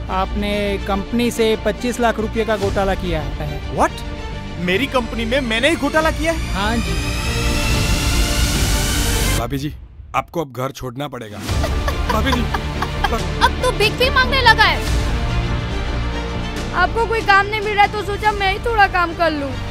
आपने कंपनी से 25 लाख रुपए का घोटाला किया है। व्हाट? मेरी कंपनी में मैंने ही घोटाला किया है? हाँ जी। भाभी जी, आपको अब घर छोड़ना पड़ेगा। भाभी जी, अब तो भीख भी मांगने लगा है। आपको कोई काम नहीं मिल रहा तो सोचा मैं ही थोड़ा काम कर लूं।